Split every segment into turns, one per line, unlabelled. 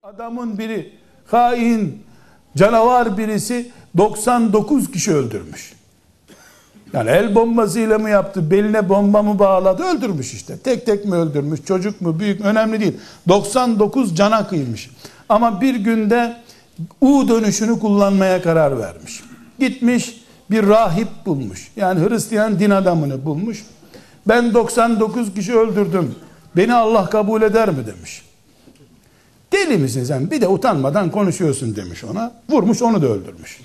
Adamın biri hain, canavar birisi 99 kişi öldürmüş. Yani el bombasıyla mı yaptı, beline bomba mı bağladı, öldürmüş işte. Tek tek mi öldürmüş, çocuk mu, büyük mü, önemli değil. 99 cana kıymış. Ama bir günde U dönüşünü kullanmaya karar vermiş. Gitmiş bir rahip bulmuş. Yani Hristiyan din adamını bulmuş. Ben 99 kişi öldürdüm, beni Allah kabul eder mi demiş. Deli misin sen? Bir de utanmadan konuşuyorsun demiş ona. Vurmuş, onu da öldürmüş.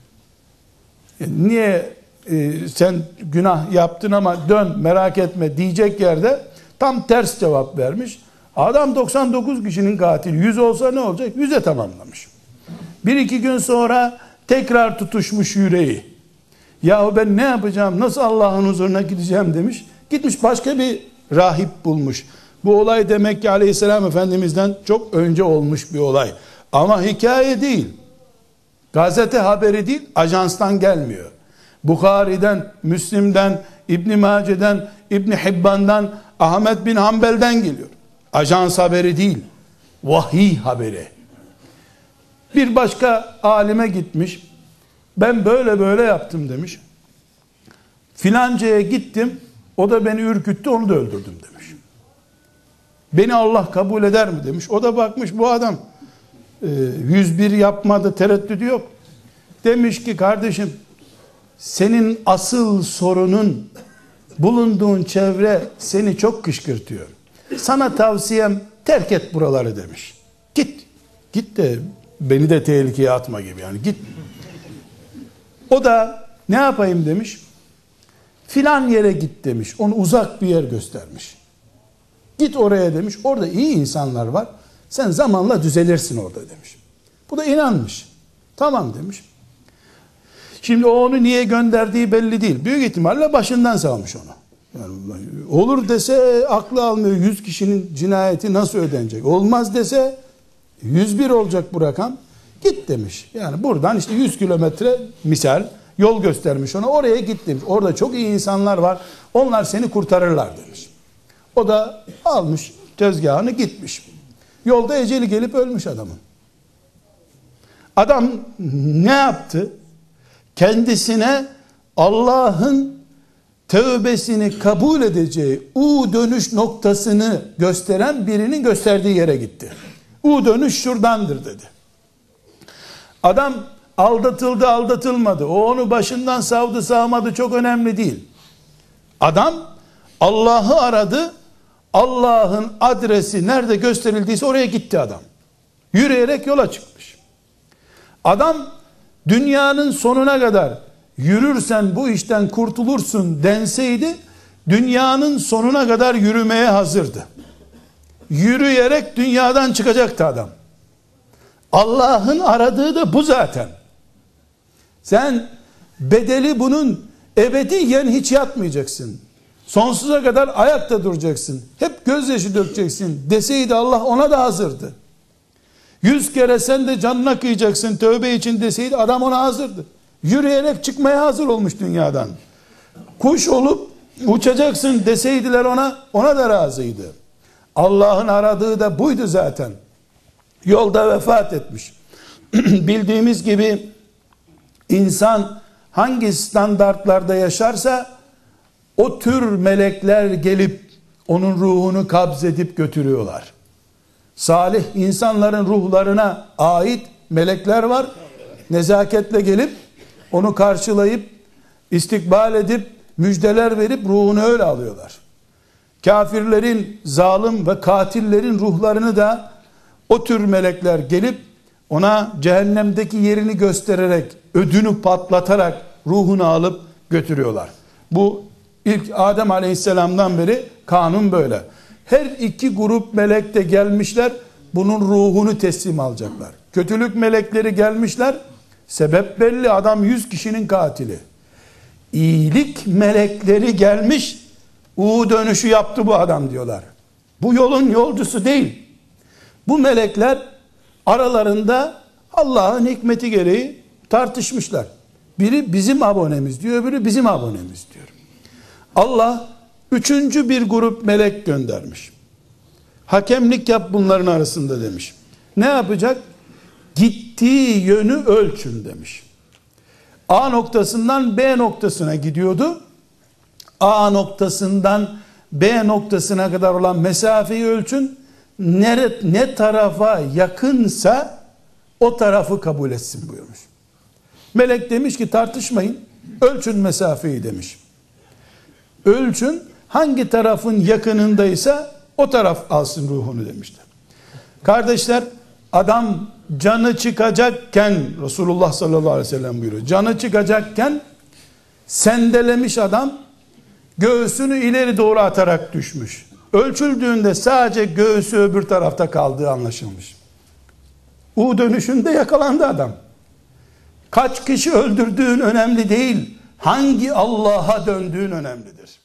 Niye sen günah yaptın ama dön, merak etme diyecek yerde tam ters cevap vermiş. Adam 99 kişinin katili. 100 olsa ne olacak? 100'e tamamlamış. Bir iki gün sonra tekrar tutuşmuş yüreği. Yahu ben ne yapacağım? Nasıl Allah'ın huzuruna gideceğim demiş. Gitmiş başka bir rahip bulmuş. Bu olay demek ki Aleyhisselam Efendimiz'den çok önce olmuş bir olay. Ama hikaye değil. Gazete haberi değil, ajanstan gelmiyor. Bukhari'den, Müslim'den, İbn Mace'den, İbn Hibban'dan, Ahmet bin Hanbel'den geliyor. Ajans haberi değil, vahiy haberi. Bir başka alime gitmiş. Ben böyle böyle yaptım demiş. Filancaya gittim, o da beni ürküttü, onu da öldürdüm demiş. Beni Allah kabul eder mi demiş. O da bakmış, bu adam 101 yapmadı, tereddüdü yok. Demiş ki kardeşim, senin asıl sorunun bulunduğun çevre seni çok kışkırtıyor. Sana tavsiyem terk et buraları demiş. Git. Git de beni de tehlikeye atma gibi, yani git. O da ne yapayım demiş. Filan yere git demiş. Onu uzak bir yer göstermiş. Git oraya demiş. Orada iyi insanlar var. Sen zamanla düzelirsin orada demiş. Bu da inanmış. Tamam demiş. Şimdi o onu niye gönderdiği belli değil. Büyük ihtimalle başından savmış onu. Yani olur dese aklı almıyor. 100 kişinin cinayeti nasıl ödenecek? Olmaz dese 101 olacak bu rakam. Git demiş. Yani buradan işte 100 kilometre misal yol göstermiş ona. Oraya git demiş. Orada çok iyi insanlar var. Onlar seni kurtarırlar demiş. O da almış tezgahını gitmiş. Yolda eceli gelip ölmüş adamın. Adam ne yaptı? Kendisine Allah'ın tövbesini kabul edeceği U dönüş noktasını gösteren birinin gösterdiği yere gitti. U dönüş şuradandır dedi. Adam aldatıldı, aldatılmadı. O onu başından savdı, savmadı, çok önemli değil. Adam Allah'ı aradı. Allah'ın adresi nerede gösterildiyse oraya gitti adam. Yürüyerek yola çıkmış. Adam dünyanın sonuna kadar yürürsen bu işten kurtulursun denseydi dünyanın sonuna kadar yürümeye hazırdı. Yürüyerek dünyadan çıkacaktı adam. Allah'ın aradığı da bu zaten. Sen bedeli bunun ebediyen hiç yatmayacaksın. Sonsuza kadar ayakta duracaksın. Hep gözyaşı dökeceksin deseydi Allah ona da hazırdı. 100 kere sen de canına kıyacaksın tövbe için deseydi adam ona hazırdı. Yürüyerek çıkmaya hazır olmuş dünyadan. Kuş olup uçacaksın deseydiler ona da razıydı. Allah'ın aradığı da buydu zaten. Yolda vefat etmiş. Bildiğimiz gibi insan hangi standartlarda yaşarsa o tür melekler gelip onun ruhunu kabzedip götürüyorlar. Salih insanların ruhlarına ait melekler var. Nezaketle gelip onu karşılayıp istikbal edip müjdeler verip ruhunu öyle alıyorlar. Kafirlerin, zalim ve katillerin ruhlarını da o tür melekler gelip ona cehennemdeki yerini göstererek, ödünü patlatarak ruhunu alıp götürüyorlar. Bu ilk Adem Aleyhisselam'dan beri kanun böyle. Her iki grup melek de gelmişler, bunun ruhunu teslim alacaklar. Kötülük melekleri gelmişler, sebep belli, adam 100 kişinin katili. İyilik melekleri gelmiş, U dönüşü yaptı bu adam diyorlar. Bu yolun yolcusu değil. Bu melekler aralarında Allah'ın hikmeti gereği tartışmışlar. Biri bizim abonemiz diyor, öbürü bizim abonemiz diyor. Allah üçüncü bir grup melek göndermiş. Hakemlik yap bunların arasında demiş. Ne yapacak? Gittiği yönü ölçün demiş. A noktasından B noktasına gidiyordu. A noktasından B noktasına kadar olan mesafeyi ölçün. Ne tarafa yakınsa o tarafı kabul etsin buyurmuş. Melek demiş ki tartışmayın, ölçün mesafeyi demiş. Ölçün, hangi tarafın yakınındaysa o taraf alsın ruhunu demişler. Kardeşler, adam canı çıkacakken, Resulullah sallallahu aleyhi ve sellem buyuruyor, canı çıkacakken sendelemiş adam, göğsünü ileri doğru atarak düşmüş. Ölçüldüğünde sadece göğsü öbür tarafta kaldığı anlaşılmış. U dönüşünde yakalandı adam. Kaç kişi öldürdüğün önemli değil, hangi Allah'a döndüğün önemlidir.